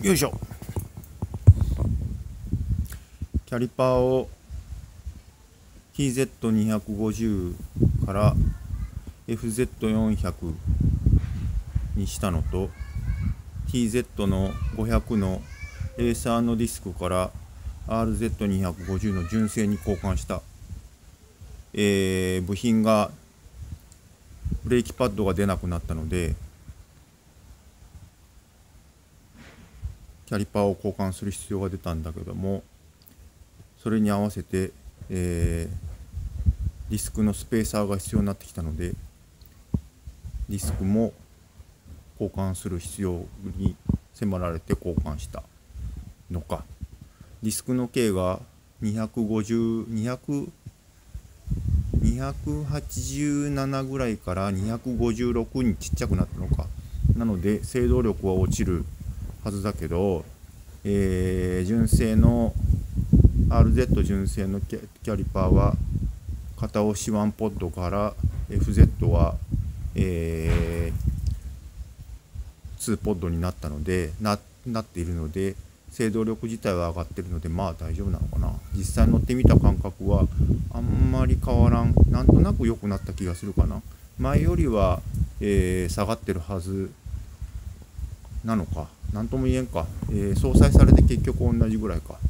よいしょ。キャリパーを TZ250 から FZ400 にしたのと TZ の500のレーサーのディスクから RZ250 の純正に交換した、部品がブレーキパッドが出なくなったのでキャリパーを交換する必要が出たんだけども、それに合わせて、ディスクのスペーサーが必要になってきたのでディスクも交換する必要に迫られて交換したのか。ディスクの径が287ぐらいから256にちっちゃくなったのか。なので制動力は落ちるはずだけど、純正の RZ 純正のキャリパーは片押し1ポッドから FZ は、2ポッドになったのでなっているので制動力自体は上がっているのでまあ大丈夫なのかな。実際乗ってみた感覚はあんまり変わらん。なんとなく良くなった気がするかな。前よりは、下がってるはずなのか。なんとも言えんか。相殺されて結局同じぐらいか。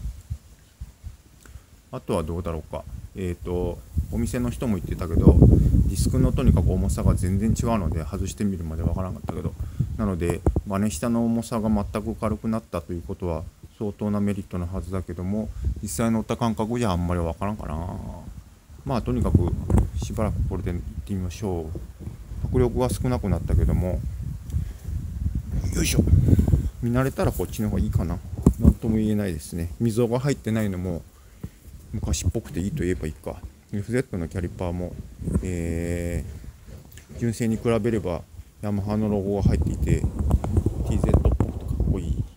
あとはどうだろうか。お店の人も言ってたけどディスクのとにかく重さが全然違うので外してみるまでわからなかったけど、なのでバネ下の重さが全く軽くなったということは相当なメリットのはずだけども、実際乗った感覚じゃあんまりわからんかな。まあとにかくしばらくこれで行ってみましょう。迫力が少なくなったけども、よいしょ。見慣れたらこっちの方がいいかな。なんとも言えないですね。溝が入ってないのも昔っぽくていいと言えばいいか。FZ のキャリパーも、純正に比べればヤマハのロゴが入っていて TZ っぽくてかっこいい。